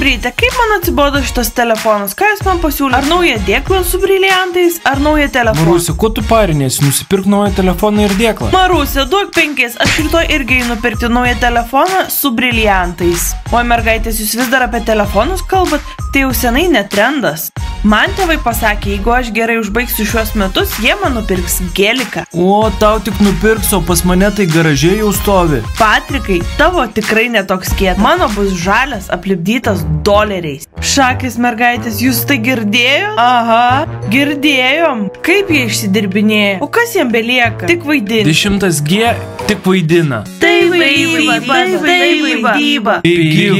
Hebryte, kaip man atsibodo šitas telefonas? Ką jūs man pasiūlė? Ar naują dėklą su briliantais, ar naują telefoną? Marusė, ko tu parinėsi? Nusipirk naują telefoną ir dėklą. Marusė, duok 5, aš rytoj irgi einu pirkti naują telefoną su briliantais. O mergaitės, jūs vis dar apie telefonus kalbat? Tai jau senai netrendas. Man tėvai pasakė, jeigu aš gerai užbaigsiu šiuos metus, jie man nupirks geliką. O, tau tik nupirks, o pas mane tai garaže jau stovi. Patrikai, tavo tikrai netoks kietas. Mano bus žalias, aplipdytas doleriais. Šakės mergaitės, jūs tai girdėjo? Aha, girdėjom. Kaip jie išsidirbinėja? O kas jiem belieka? Tik vaidina. 10G tik vaidina. Tai vaidyba, Pigi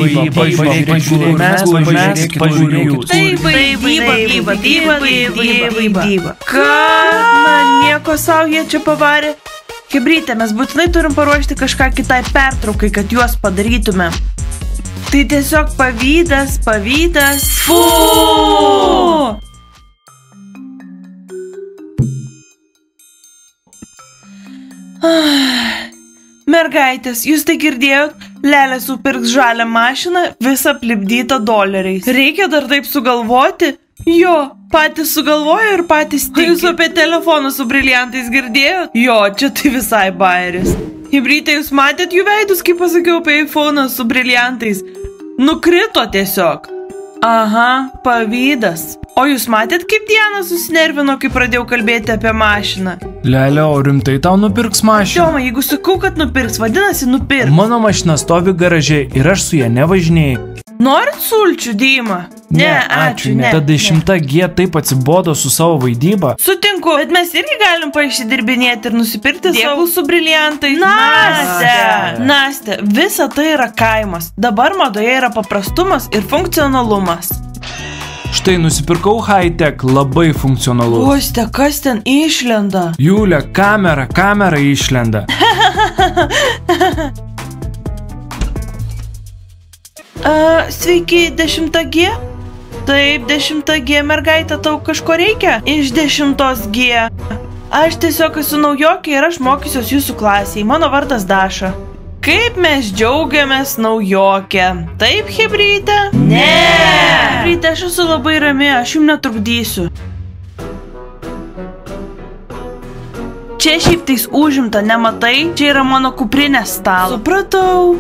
vaidyba. Ką? Na, nieko savo jie čia pavarė. Hebryte, mes būtinai turim paruošti kažką kitai pertraukai, kad juos padarytume. Tai tiesiog pavydas. Fuu! Mergaitės, jūs tai girdėjot? Lelė supirks žalią mašiną, visą aplipdytą doleriais. Reikia dar taip sugalvoti? Jo, patys sugalvojo ir patys tiki. Jūs apie telefoną su briliantais girdėjot? Jo, čia tai visai bairis. Hebryte, jūs matėt jų veidus, kaip pasakiau apie iPhone'ą su briliantais? Nukrito tiesiog. Aha, pavydas. O jūs matėt, kaip Diana susinervino, kai pradėjau kalbėti apie mašiną? Lelė, o rimtai tau nupirks mašiną? Tioma, jeigu sakau, kad nupirks, vadinasi nupirks. Mano mašina stovi garaže ir aš su ją nevažinėjau. Norit sulčių, Dima? Ne, ačiū, ne. Ta 10G taip atsibodo su savo vaidyba. Sutinku, bet mes irgi galim paišsidirbinėti ir nusipirkti dėklų su briliantais. Nastė, visa tai yra kaimas. Dabar madoje yra paprastumas ir funkcionalumas. Štai nusipirkau high-tech, labai funkcionalu. Uoste, kas ten išlenda? Julė, kamera išlenda. Sveiki, 10G? Taip, 10G mergaitė, tau kažko reikia? Iš 10G. Aš tiesiog esu naujokė ir aš mokysiuos jūsų klasiai. Mano vardas Daša. Kaip mes džiaugiamės naujokė. Taip, Hebryte? Ne! Hebryte, aš esu labai rami, aš jums netrukdysiu. Čia šiaip tais užimta, nematai? Čia yra mano kuprinės stalas. Supratau.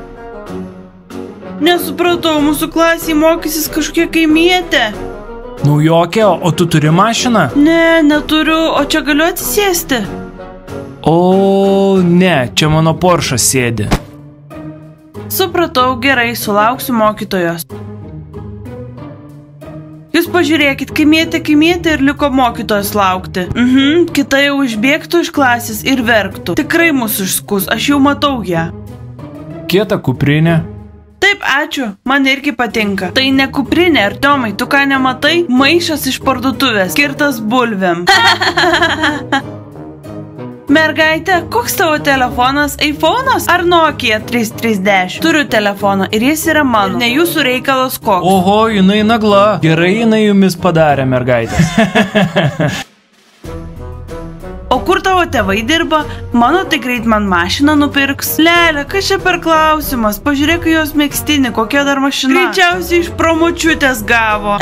Nesupratau, mūsų klasiai mokysis kažkokia kaimietė. Naujokė, o tu turi mašiną? Ne, neturiu, o čia galiu atsisėsti? O, ne, čia mano Porsche sėdi. Supratau, gerai, sulauksiu mokytojos. Jūs pažiūrėkit, kaimietė ir liko mokytojos laukti. Kita jau užbėgtų iš klasės ir verktų. Tikrai mūsų išskus, aš jau matau ją. Kieta kuprinė. Taip, ačiū, man irgi patinka. Tai ne kuprinė, Artiomai, tu ką nematai? Maišas iš parduotuvės, skirtas bulvėm. Mergaitė, koks tavo telefonas? iPhone'as ar Nokia 3310? Turiu telefoną ir jis yra mano, ne jūsų reikalas koks. Oho, jinai nagla. Gerai jinai jumis padarė, mergaitės. O kur tavo tėvai dirba? Mano tai greit man mašiną nupirks. Lelė, kas čia per klausimas? Pažiūrėk jos megztinį, kokia dar mašina. Greičiausiai iš promočiutės gavo.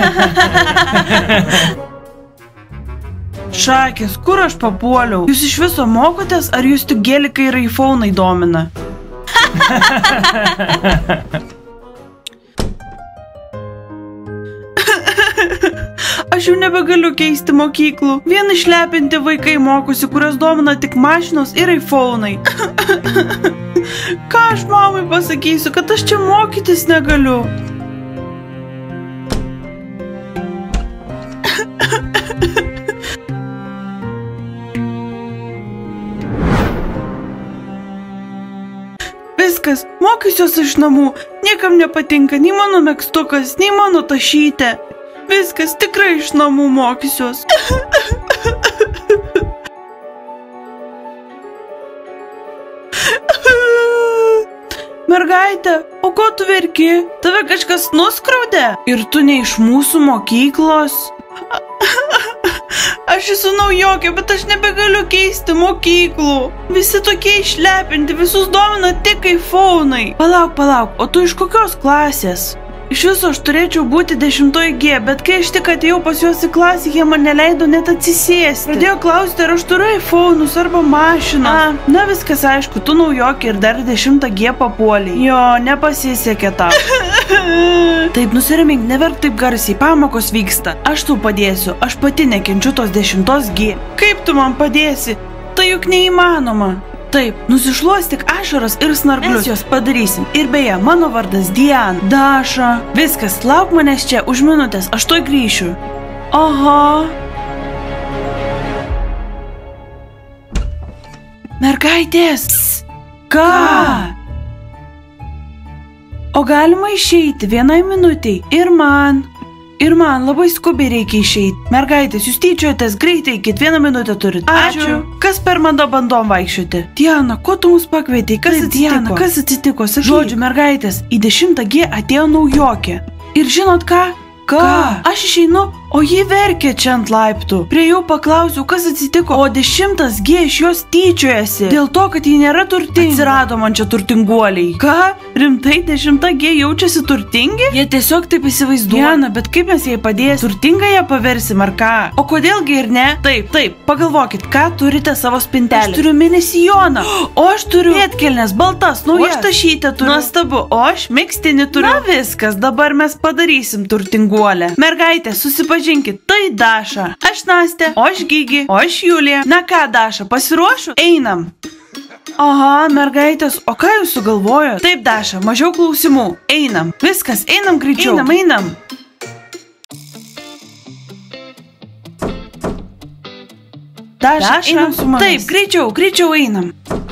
Šakės, kur aš papuoliau? Jūs iš viso mokotės, ar jūs tik gelikai ir iPhone'ai domina? Aš jau nebegaliu keisti mokyklų. Vien išlepinti vaikai mokosi, kurios domina tik mašinos ir iPhone'ai. Ką aš mamai pasakysiu, kad aš čia mokytis negaliu? Viskas, mokysiuos iš namų. Niekam nepatinka nei mano megztukas, nei mano tašytė. Viskas, tikrai iš namų mokysiuos. Mergaitė, o ko tu verki? Tave kažkas nuskriaudė? Ir tu ne iš mūsų mokyklos? Aš esu naujokė, bet aš nebegaliu keisti mokyklų. Visi tokie išlepinti, visus domina tik iPhone'ai. Palauk, o tu iš kokios klasės? Iš viso aš turėčiau būti 10 G, bet kai aš tik atėjau pas juos į klasę, jie man neleido net atsisėsti. Pradėjo klausti, ar aš turiu iPhone'us arba mašiną. Na viskas aišku, tu naujokė ir dar 10 G papuoliai. Jo, nepasisekė tau. Taip, nusiramink, neverk taip garsiai, pamokos vyksta. Aš tau padėsiu, aš pati nekenčiu tos 10 G. Kaip tu man padėsi? Tai juk neįmanoma. Taip, nusišluostyk ašaras ir snarglius. Mes juos padarysim. Ir beje, mano vardas Diana. Daša. Viskas, lauk manęs čia už minutės, aš tuoj grįšiu. Aha. Mergaitės. Ką? O galima išeiti vienai minutiai. Ir man labai skubiai reikia išeiti. Mergaitės, jūs tyčiojatės greitai, kiekvieną minutę turit. Ačiū. Kas per mando bandom vaikščioti? Diana, ko tu mus pakvietei? Kas atsitiko? Diana, kas atsitiko? Sakyk. Žodžiu, mergaitės, į 10 G atėjo naujokė. Ir žinot ką? Ką? Aš išeinu, o ji verkė čia ant laiptų. Prie jų paklausiau, kas atsitiko, o 10 G iš jos tyčiojasi. Dėl to, kad ji nėra turtinga. Atsirado man čia turtinguoliai. Ką? Rimtai 10 G jaučiasi turtingi? Jie tiesiog taip įsivaizduoja. Diana, bet kaip mes jai padėsim? Turtingą ją paversim ar ką? O kodėlgi ir ne? Taip, pagalvokit, ką turite savo spintelį. Aš turiu mini sijoną. O aš turiu pėdkelnes, baltas, naujas. O aš tašytę turiu. Nuostabu, o aš megztinį turiu. Na viskas, dabar mes padarysim turtinguolę. Mergaitė, susipažinkit, tai Daša. Aš Nastė, o aš Gigi, o aš Julija. Na ką, Daša, pasiruošiu? Einam. Aha, mergaitės, o ką jūs sugalvojot? Taip, Daša, mažiau klausimų. Einam. Viskas, einam greičiau. Einam. Daša, einam su manis. Taip, greičiau einam.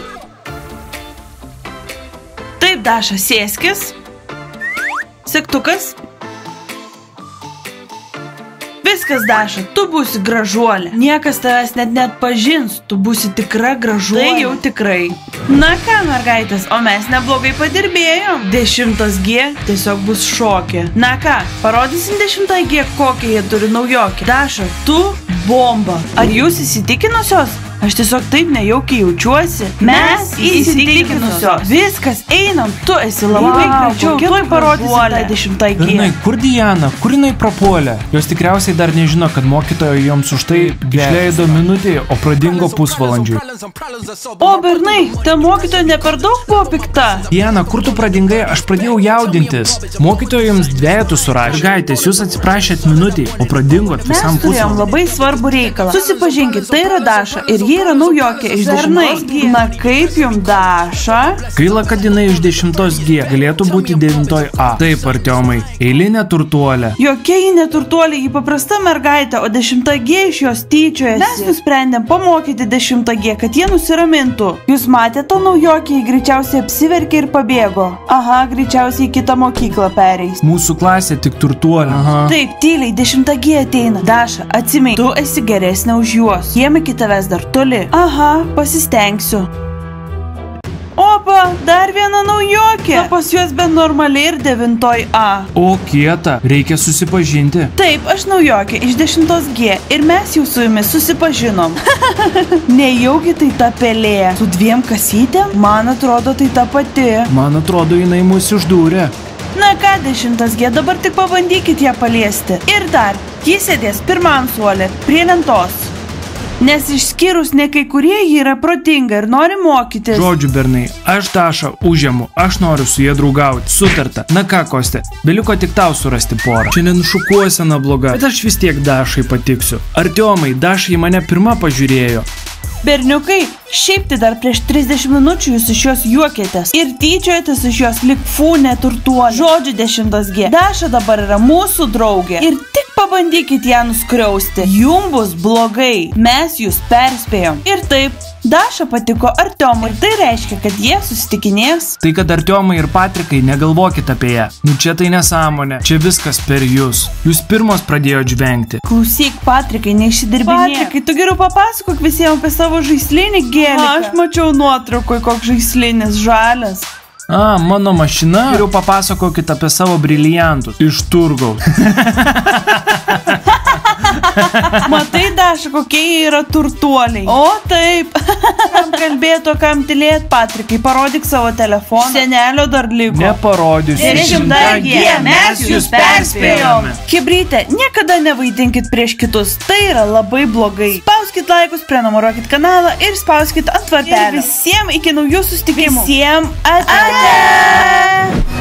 Taip, Daša, sėskis. Segtukas. Viskas, Daša, tu būsi gražuolė. Niekas tavęs net pažins, tu būsi tikra gražuolė. Tai jau tikrai. Na ką, mergaitės, o mes neblogai padirbėjom. 10 G tiesiog bus šokė. Na ką, parodysim 10 G, kokią jie turi naujokį. Daša, tu bomba. Ar jūs įsitikinusios? Aš tiesiog taip nejaukiai jaučiuosi. Mes įsitikinusios. Viskas, einam, tu esi labai greičiau. Tuoj parodysim tą 10 G. Bernai, kur Diana? Kur jinai prapuolė? Jos tikriausiai dar nežino, kad mokytoja joms už tai išleido minutį, o pradingo pusvalandžiui. O, Bernai, ta mokytoja ne per daug buvo pikta. Diana, kur tu pradingai? Aš pradėjau jaudintis. Mokytoja jums dvejetų surašė. Mergaitės, jūs atsiprašėt minutį, o pradingot visam pusvalandžiui. Mes turėjom labai svarbų reikalą. Susipažinkit, tai yra Daša ir ji yra naujokė iš 10 G. Na kaip jums, Daša? Gaila, kad jinai iš 10 G galėtų būti 9 A. Taip, Artiomai, eilinė turtuolė. Jokia ji neturtuolė, ji paprasta mergaitė, o 10 G iš jos tyčiojasi. Mes nusprendėm pamokyti 10 G, kad jie nusiramintų. Jūs matėte tą naujokį, ji greičiausiai apsiverkė ir pabėgo. Aha, greičiausiai į kitą mokyklą pereis. Mūsų klasė tik turtuolė. Aha. Taip, tyliai, 10 G ateina. Daša, atsimink, tu esi geresnė už juos. Jiem iki tavęs dar toli. Aha, pasistengsiu. Opa, dar viena naujokė. Na, pas juos bent normaliai ir 9 A. O, kieta, reikia susipažinti. Taip, aš naujokė iš 10 G ir mes jau su jumis susipažinom. Nejaugi tai ta pelė. Su 2 kasytėm? Man atrodo, tai ta pati. Man atrodo, jinai mus išdūrė. Na ką, 10 G, dabar tik pabandykit ją paliesti. Ir dar, jis sėdės pirmam suole, prie lentos. Nes išskyrus ne kai kurie jį yra protinga ir nori mokytis. Žodžiu, Bernai, aš Dašą užėmu, aš noriu su jie draugauti, sutarta. Na ką, Kostė, beliko tik tau surasti porą. Šiandien šukuosena bloga, bet aš vis tiek Dašai patiksiu. Artiomai, Dašai mane pirma pažiūrėjo. Berniukai, šiaip tai dar prieš 30 minučių jūs iš jos juokėtės ir tyčiojatės iš jos lyg fūnė turtuolė. Žodžiu, 10 G. Daša dabar yra mūsų draugė ir tik pabandykit ją nuskriausti. Jums bus blogai. Mes jūs perspėjom. Ir taip, Daša patiko Artiomui ir tai reiškia, kad jie susitikinės. Tai kad Artiomai ir Patrikai, negalvokit apie ją. Nu čia tai nesąmonė, čia viskas per jūs. Jūs pirmos pradėjot žvengti. Klausyk, Patrikai, neišsidirbinėk. Patrikai, tu geriau papasakok visiems apie savo žaislinį gėliką. Aš mačiau nuotraukoj, koks žaislinis žalias. A, mano mašina. Geriau papasakokit apie savo briliantus iš turgaus. Matai, Daša, kokie jie yra turtuoliai. O taip. Kam kalbėto, kam tylėt, Patrikai, parodyk savo telefoną. Senelio dar liko. Neparodysiu. Mes jūs perspėjome. Chebryte, niekada nevaidinkit prieš kitus. Tai yra labai blogai. Spauskit laikus, prenumeruokit kanalą ir spauskit ant varpelio. Ir visiems iki naujų susitikimų. Visiems ate.